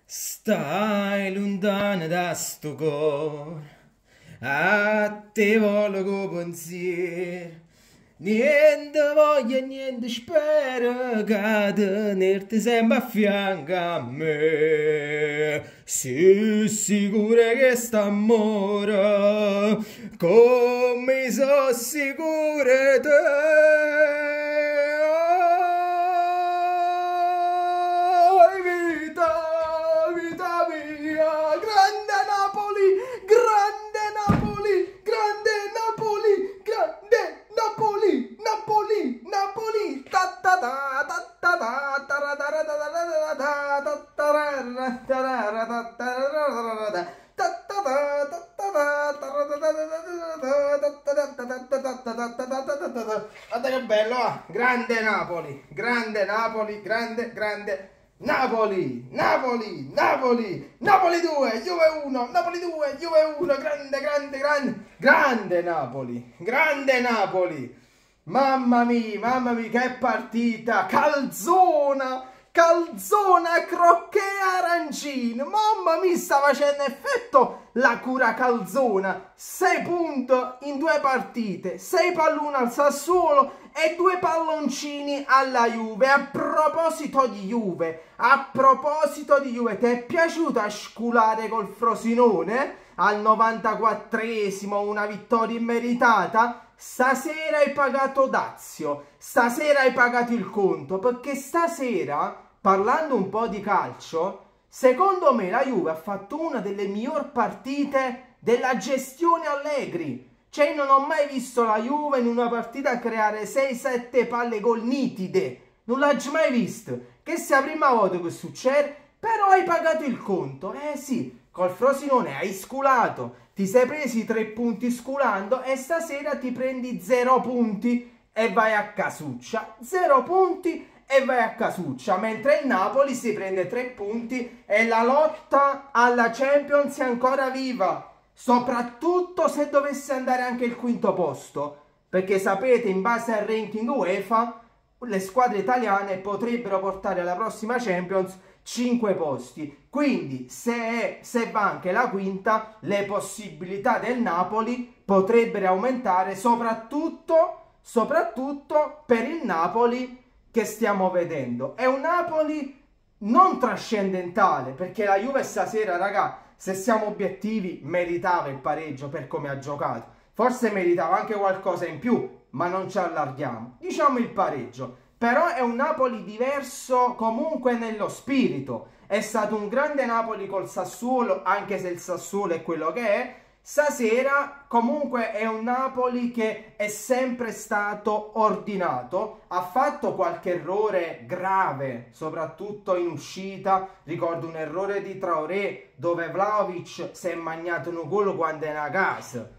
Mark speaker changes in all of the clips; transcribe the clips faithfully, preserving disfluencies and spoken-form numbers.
Speaker 1: Stai lontana da sto cor, a te voglio pensiero. Niente voglio, niente spero che tenerti sempre a fianco a me. Sei sicura che sta amore, come sono sicura te. Guarda che bello, ah. Grande Napoli, grande Napoli, grande, grande Napoli, Napoli, Napoli, Napoli due, Juve uno, Napoli due, Juve uno, grande, grande, grande, grande Napoli, grande Napoli. Mamma mia, mamma mia, che partita, calzona, calzona, crocchè arancino, mamma mia, sta facendo effetto la cura calzona, sei punti in due partite, sei palloni al Sassuolo e due palloncini alla Juve. A proposito di Juve, a proposito di Juve, ti è piaciuta sculare col Frosinone? Al novantaquattresimo una vittoria immeritata? Stasera hai pagato dazio, stasera hai pagato il conto, perché stasera, parlando un po' di calcio, secondo me la Juve ha fatto una delle migliori partite della gestione Allegri. Cioè, non ho mai visto la Juve in una partita creare sei sette palle gol nitide, non l'ho mai visto. Questa è la prima volta che succede, però hai pagato il conto, eh sì. Col Frosinone hai sculato, ti sei presi tre punti sculando e stasera ti prendi zero punti e vai a casuccia. Zero punti e vai a casuccia, mentre il Napoli si prende tre punti e la lotta alla Champions è ancora viva, soprattutto se dovesse andare anche il quinto posto, perché sapete, in base al ranking UEFA, le squadre italiane potrebbero portare alla prossima Champions cinque posti, quindi se, è, se va anche la quinta, le possibilità del Napoli potrebbero aumentare, soprattutto, soprattutto per il Napoli che stiamo vedendo. È un Napoli non trascendentale, perché la Juve stasera, raga, se siamo obiettivi, meritava il pareggio per come ha giocato, forse meritava anche qualcosa in più, ma non ci allarghiamo, diciamo il pareggio. Però è un Napoli diverso comunque nello spirito. È stato un grande Napoli col Sassuolo, anche se il Sassuolo è quello che è. Stasera comunque è un Napoli che è sempre stato ordinato. Ha fatto qualche errore grave, soprattutto in uscita. Ricordo un errore di Traoré dove Vlahovic si è magnato un gol quando è a casa.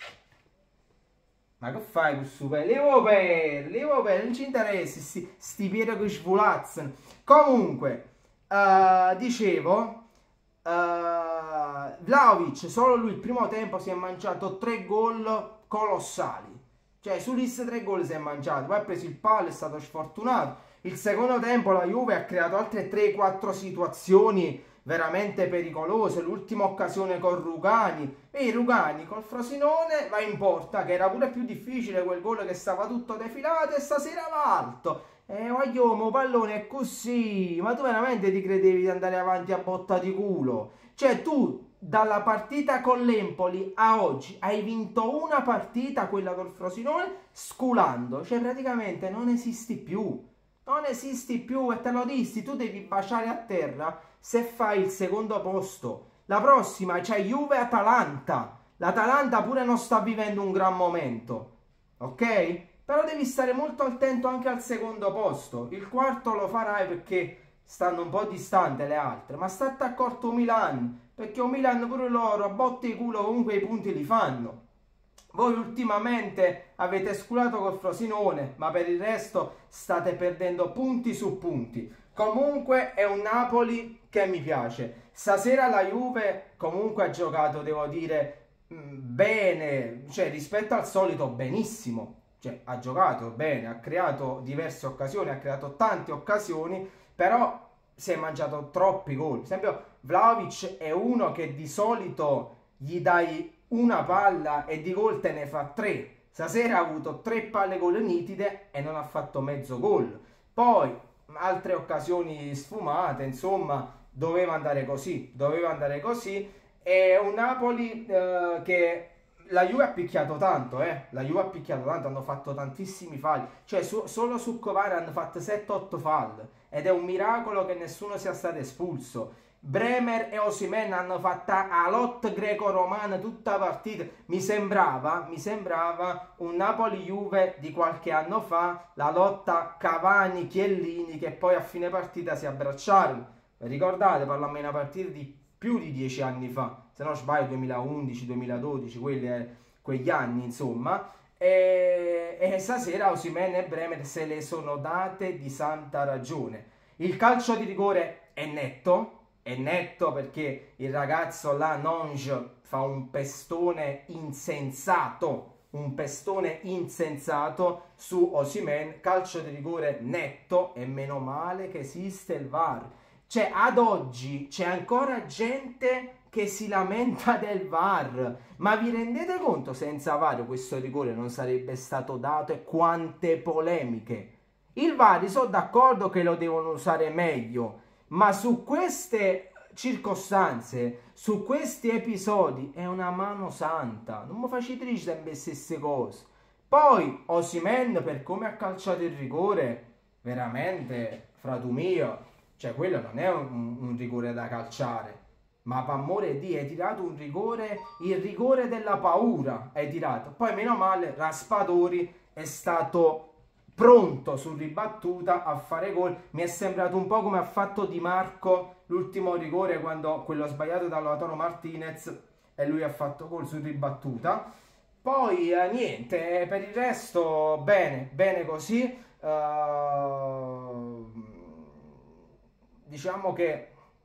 Speaker 1: Ma che fai con super? Levo per, levo per, non ci interessa, sti, sti piedi che svolazzano. Comunque, uh, dicevo, uh, Vlahovic, solo lui il primo tempo si è mangiato tre gol colossali. Cioè, su liste tre gol si è mangiato, poi ha preso il palo, è stato sfortunato. Il secondo tempo la Juve ha creato altre tre quattro situazioni veramente pericolose, l'ultima occasione con Rugani, e Rugani col Frosinone va in porta, che era pure più difficile quel gol che stava tutto defilato e stasera va alto, e eh, vogliono pallone è così, ma tu veramente ti credevi di andare avanti a botta di culo? Cioè tu dalla partita con l'Empoli a oggi hai vinto una partita, quella col Frosinone, sculando, cioè praticamente non esisti più. Non esisti più e te lo dissi, tu devi baciare a terra se fai il secondo posto. La prossima c'è Juve-Atalanta. L'Atalanta pure non sta vivendo un gran momento, ok? Però devi stare molto attento anche al secondo posto. Il quarto lo farai perché stanno un po' distante le altre, ma state accorto Milan, perché un Milan pure loro a botte di culo comunque i punti li fanno. Voi ultimamente avete sculato col Frosinone, ma per il resto state perdendo punti su punti. Comunque è un Napoli che mi piace. Stasera la Juve comunque ha giocato, devo dire, bene, cioè rispetto al solito benissimo. Cioè ha giocato bene, ha creato diverse occasioni, ha creato tante occasioni, però si è mangiato troppi gol. Per esempio Vlahovic è uno che di solito gli dai una palla e di gol te ne fa tre. Stasera ha avuto tre palle gol nitide e non ha fatto mezzo gol. Poi altre occasioni sfumate, insomma, doveva andare così, doveva andare così. È un Napoli eh, che la Juve ha picchiato tanto, eh. La Juve ha picchiato tanto, hanno fatto tantissimi falli. Cioè, su, solo su Kvara hanno fatto sette otto falli. Ed è un miracolo che nessuno sia stato espulso. Bremer e Osimhen hanno fatto a lotta greco-romana tutta la partita. Mi sembrava, mi sembrava un Napoli-Juve di qualche anno fa, la lotta Cavani-Chiellini, che poi a fine partita si abbracciarono. Ricordate, parliamo di una partita di più di dieci anni fa, se non sbaglio duemilaundici duemiladodici, quelli, eh, quegli anni insomma. E, e stasera Osimhen e Bremer se le sono date di santa ragione. Il calcio di rigore è netto, è netto perché il ragazzo là, Nonge, fa un pestone insensato, un pestone insensato su Osimhen. Calcio di rigore netto, e meno male che esiste il V A R. Cioè, ad oggi c'è ancora gente che si lamenta del V A R, ma vi rendete conto senza V A R questo rigore non sarebbe stato dato, e quante polemiche? Il V A R, sono d'accordo che lo devono usare meglio, ma su queste circostanze, su questi episodi è una mano santa, non mi facete sempre le stesse cose. Poi Osimhen, per come ha calciato il rigore, veramente, fratu mio, cioè quello non è un, un rigore da calciare, ma per amore di, hai tirato un rigore, il rigore della paura hai tirato. Poi meno male Raspadori è stato pronto sul ribattuta a fare gol. Mi è sembrato un po' come ha fatto Di Marco l'ultimo rigore, quando quello sbagliato da Lautaro Martinez, e lui ha fatto gol sul ribattuta. Poi eh, niente, per il resto bene, bene così. Uh, diciamo che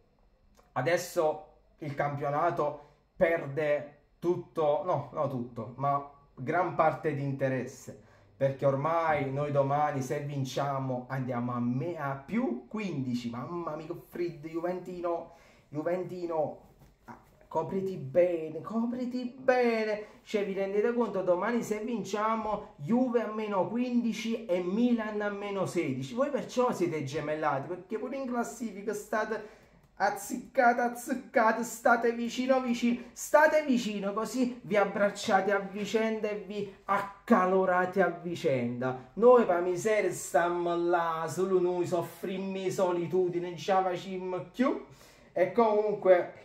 Speaker 1: adesso il campionato perde tutto, no, no tutto, ma gran parte di interesse, perché ormai noi domani, se vinciamo, andiamo a, me, a più quindici. Mamma mia, Frid, Juventino, Juventino, copriti bene, copriti bene. Cioè, vi rendete conto, domani se vinciamo, Juve a meno quindici e Milan a meno sedici. Voi perciò siete gemellati, perché pure in classifica state azziccate, azziccate, state vicino vicino, state vicino, così vi abbracciate a vicenda e vi accalorate a vicenda. Noi per miseria stiamo là, solo noi soffrimmo solitudine, non ci facciamo più. E comunque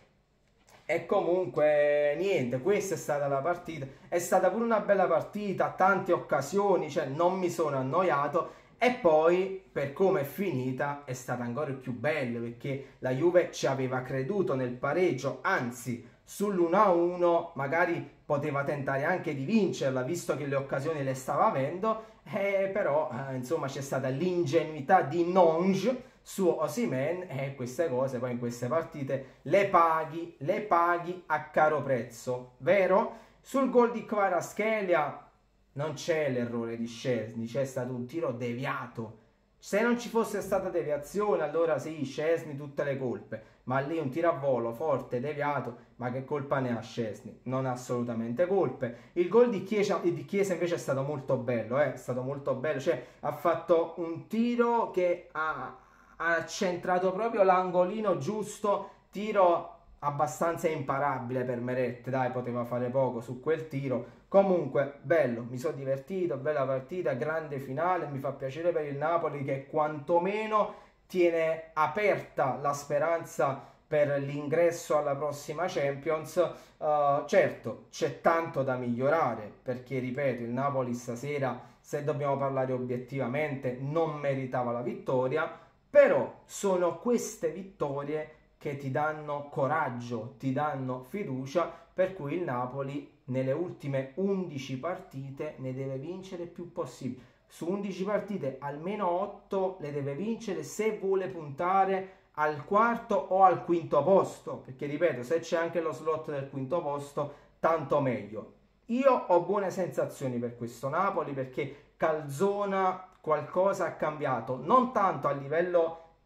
Speaker 1: E comunque niente, questa è stata la partita, è stata pure una bella partita, tante occasioni, cioè non mi sono annoiato. E poi, per come è finita, è stata ancora più bella, perché la Juve ci aveva creduto nel pareggio, anzi sull'uno a uno magari poteva tentare anche di vincerla, visto che le occasioni le stava avendo, eh, però eh, insomma c'è stata l'ingenuità di Nonge su Osimhen, e queste cose poi in queste partite le paghi, le paghi a caro prezzo, vero? Sul gol di Kvaratskhelia non c'è l'errore di Szczesny, c'è stato un tiro deviato. Se non ci fosse stata deviazione, allora sì, Szczesny tutte le colpe, ma lì un tiro a volo forte, deviato, ma che colpa ne ha Szczesny? Non ha assolutamente colpe. Il gol di Chiesa, di Chiesa invece è stato molto bello, eh? È stato molto bello, cioè ha fatto un tiro che ha, ha centrato proprio l'angolino giusto, tiro abbastanza imparabile per Meret, dai, poteva fare poco su quel tiro. Comunque bello, mi sono divertito, bella partita, grande finale, mi fa piacere per il Napoli che quantomeno tiene aperta la speranza per l'ingresso alla prossima Champions. Uh, certo, c'è tanto da migliorare, perché ripeto, il Napoli stasera, se dobbiamo parlare obiettivamente, non meritava la vittoria, però sono queste vittorie che ti danno coraggio, ti danno fiducia, per cui il Napoli nelle ultime undici partite ne deve vincere il più possibile. Su undici partite almeno otto le deve vincere se vuole puntare al quarto o al quinto posto, perché ripeto, se c'è anche lo slot del quinto posto, tanto meglio. Io ho buone sensazioni per questo Napoli, perché Calzona qualcosa ha cambiato, non tanto a livello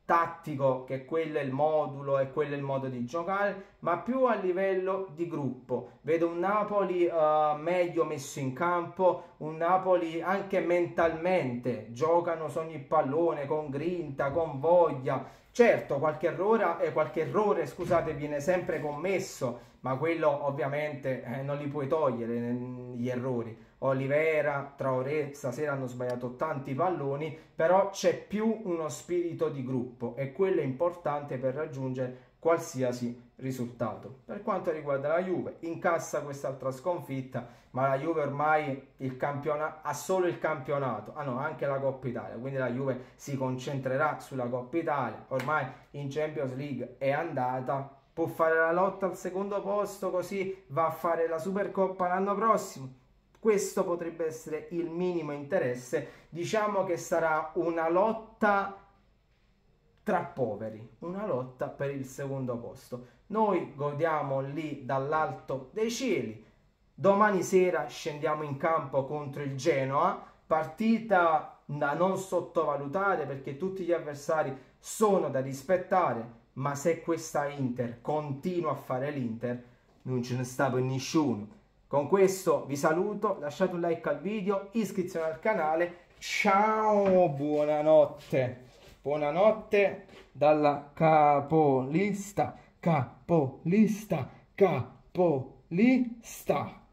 Speaker 2: tattico, che quello è il modulo e quello è il modo di giocare, ma più a livello di gruppo. Vedo un Napoli uh, meglio messo in campo, un Napoli anche mentalmente, giocano su ogni pallone con grinta, con voglia. Certo, qualche errore, eh, qualche errore scusate, viene sempre commesso, ma quello ovviamente eh, non li puoi togliere gli errori. Olivera, Traoré stasera hanno sbagliato tanti palloni, però c'è più uno spirito di gruppo e quello è importante per raggiungere qualsiasi risultato. Per quanto riguarda la Juve, incassa quest'altra sconfitta, ma la Juve ormai il campionato, ha solo il campionato, ah no, anche la Coppa Italia, quindi la Juve si concentrerà sulla Coppa Italia, ormai in Champions League è andata, può fare la lotta al secondo posto, così va a fare la Supercoppa l'anno prossimo. Questo potrebbe essere il minimo interesse. Diciamo che sarà una lotta tra poveri, una lotta per il secondo posto. Noi godiamo lì dall'alto dei cieli. Domani sera scendiamo in campo contro il Genoa, partita da non sottovalutare perché tutti gli avversari sono da rispettare, ma se questa Inter continua a fare l'Inter, non ce ne sta per nessuno. Con questo vi saluto, lasciate un like al video, iscrizione al canale, ciao, buonanotte, buonanotte dalla capolista, capolista, capolista.